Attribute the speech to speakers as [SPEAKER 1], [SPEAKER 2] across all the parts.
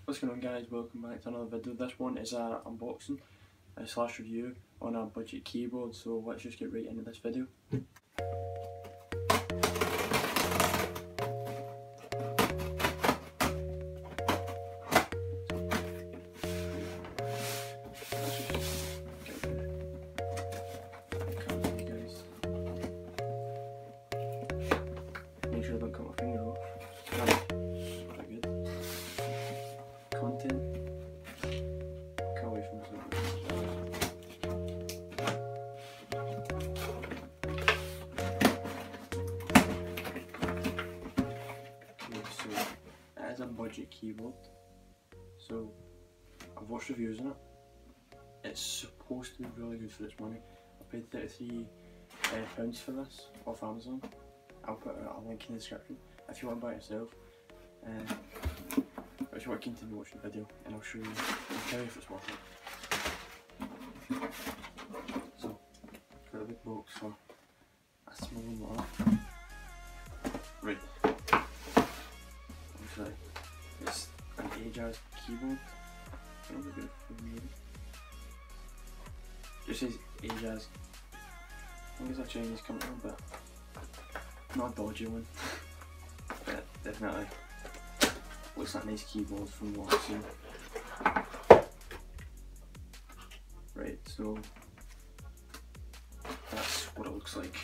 [SPEAKER 1] What's going on, guys? Welcome back to another video. This one is an unboxing slash review on a budget keyboard, so let's just get right into this video. Make sure I don't cut my finger off. Quite good. Content. Can't wait for myself. Okay, so it is a budget keyboard. So I've watched reviews on it. It's supposed to be really good for its money. I paid £33 for this off Amazon. I'll put a link in the description if you want to buy it yourself. But if you want to continue watching the video, and I'll show you, I'll tell you if it's worth it. So, got a big box for a small one like that. Right. Obviously, it's an Ajazz keyboard. I don't know if it's made. It just says Ajazz. I think it's a Chinese company, but not a dodgy one. But definitely looks like a nice keyboard from what I've seen. Right, so that's what it looks like.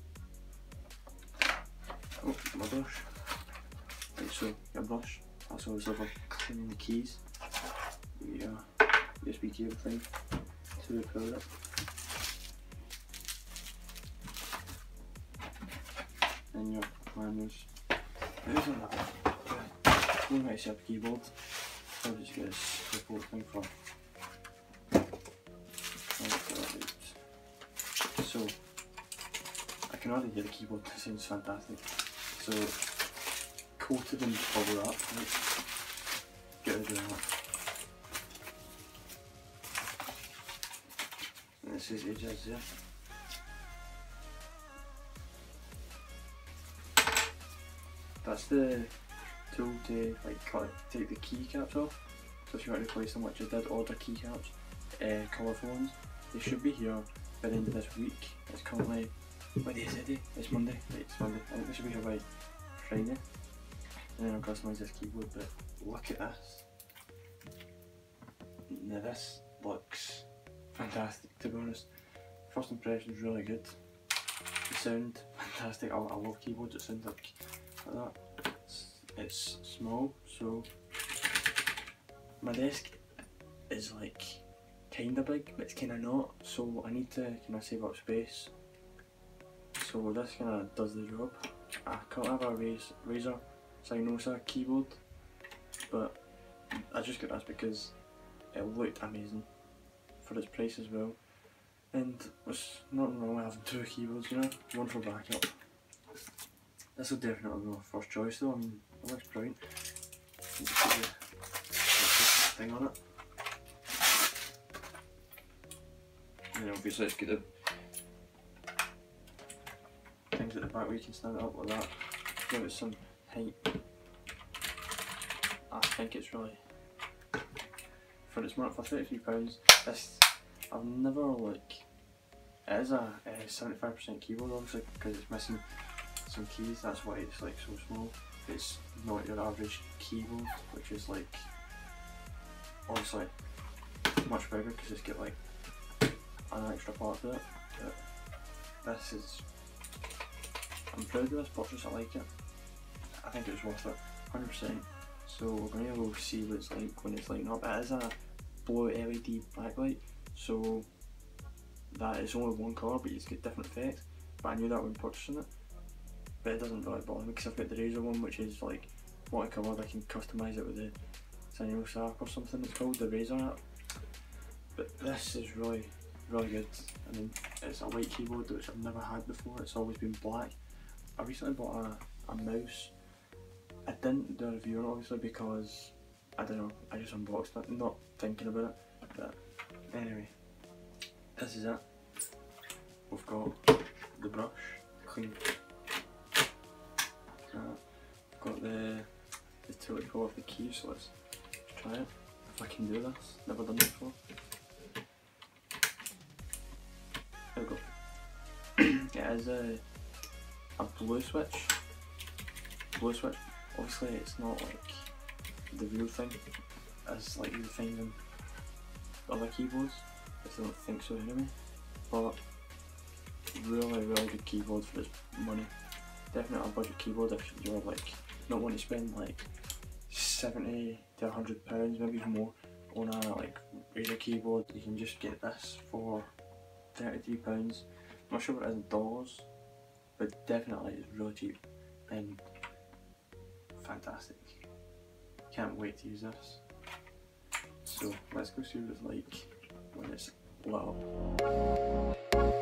[SPEAKER 1] Oh, my brush. Right, so your brush. That's always for cleaning the keys. The USB cable thing to pull it. And your manuals. There's another one right up keyboard. So I'll just get a support thing for. So I can already hear the keyboard, it sounds fantastic. So coated in bubble wrap, right? Get rid of that. And this is Ajazz there. That's the tool to take the keycaps off. So if you want to replace them, which I did order keycaps, colourful ones, they should be here by the end of this week. It's currently, what day is it? It's Monday. Right, it's Monday. I think they should be here by Friday. And then I'll customise this keyboard, but look at this. Now this looks fantastic, to be honest. First impression is really good. The sound, fantastic. I love keyboards that sound like that. It's small, so my desk is like kinda big, but it's kinda not, so I need to kinda save up space. So this kinda does the job. I can't have a Razer Synosa keyboard, but I just got this because it looked amazing for its price as well. And it's not normal having two keyboards, you know, one for backup. This will definitely be my first choice though. I mean, it looks brilliant. You can see the thing on it. And then obviously it's got the things at the back where you can stand it up like that. Give it some height. I think it's really, for its mark for £33, this, I've never like, it is a 75% keyboard obviously because it's missing some keys, that's why it's like so small. It's not your average keyboard, which is like obviously much bigger because it's got like an extra part to it. But this is, I'm proud of this purchase, I like it. I think it's worth it, 100%. So we're going to go see what it's like when it's lighting up. It is a blue LED backlight, so that is only one colour, but it's got different effects. But I knew that when purchasing it. But it doesn't really bother me because I've got the Razer one, which is like multicolored. I can customise it with the Synosa app or something it's called, the Razer app. But this is really, really good. I mean, it's a white keyboard which I've never had before, it's always been black. I recently bought a mouse. I didn't do a review on it obviously because, I don't know, I just unboxed it, not thinking about it. But anyway, this is it. We've got the brush, clean. I've got the tool to pull off the keys, so let's try it, if I can do this. Never done this before. There we go. It is a blue switch. Blue switch. Obviously it's not like the real thing as like you would find in other keyboards. I don't think so anyway. But really good keyboard for its money. Definitely a budget keyboard if you're like not wanting to spend like 70 to £100, maybe even more, on a like Razer keyboard. You can just get this for £33. I'm not sure what it is in dollars, but definitely it's really cheap and fantastic. Can't wait to use this. So let's go see what it's like when it's lit up.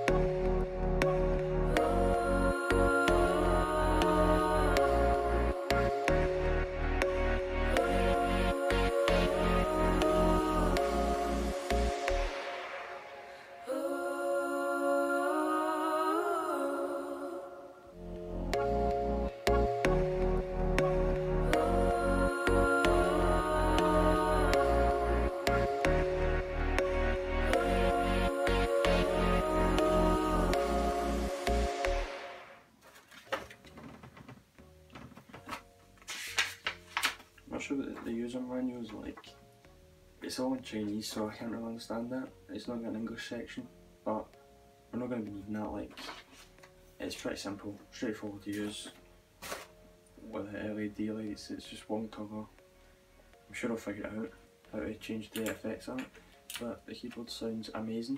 [SPEAKER 1] I'm not sure what the user manual is like. It's all in Chinese, so I can't really understand that. It's not got an English section, but we're not going to be needing that. Like, it's pretty simple, straightforward to use. With the LED lights, it's just one colour. I'm sure I'll figure it out how to change the effects on it. But the keyboard sounds amazing.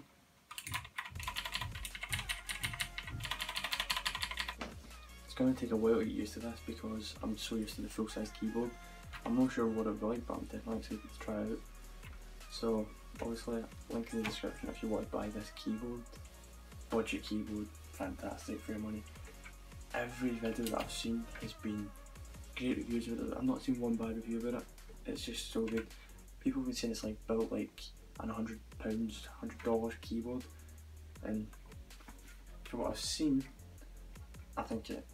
[SPEAKER 1] It's going to take a while to get used to this because I'm so used to the full-size keyboard. I'm not sure what it would be like, but I'm definitely excited to try it out. So obviously, link in the description if you want to buy this keyboard. Budget keyboard, fantastic for your money. Every video that I've seen has been great reviews of it. I've not seen one bad review about it. It's just so good. People have been saying it's like built like an £100, $100 keyboard, and from what I've seen, I don't think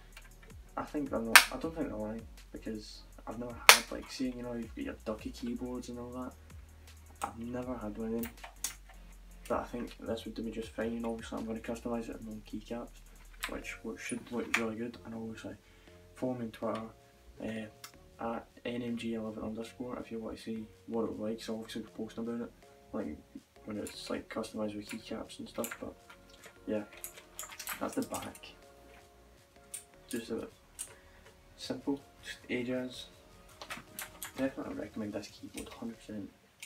[SPEAKER 1] they're lying, because I've never had, like, seeing, you know, you've got your ducky keyboards and all that. I've never had one of them, but I think this would do me just fine. And obviously I'm going to customise it in my own keycaps, which should look really good. And obviously follow me on Twitter at NMG11_ if you want to see what it was like. So obviously we're posting about it, like when it's like customised with keycaps and stuff. But yeah, that's the back. Just a bit simple, just Ajazz. Definitely recommend this keyboard, 100%.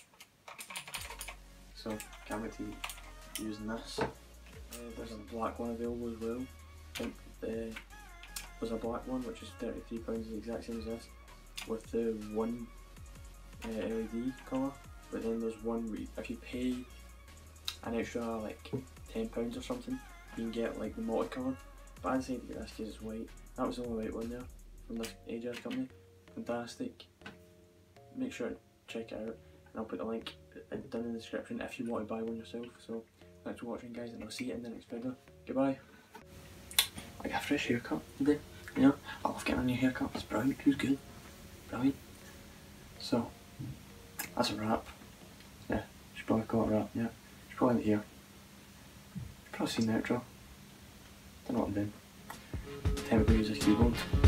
[SPEAKER 1] So can't wait to using this. There's a black one available as well. I think there's a black one which is £33, the exact same as this, with the one LED colour. But then there's one where if you pay an extra like £10 or something, you can get like the multicolour. But I decided to get this because it's white. That was the only white one there from this Ajazz company. Fantastic. Make sure to check it out, and I'll put the link down in the description if you want to buy one yourself. So thanks for watching, guys, and I'll see you in the next video. Goodbye. I got a fresh haircut today. You know, I love getting a new haircut. It's brilliant. Feels good. Brilliant. So that's a wrap. Yeah, should probably call it a wrap. Yeah, should probably end it here. Probably seen the outro. Don't know what I'm doing. Time to go use this keyboard.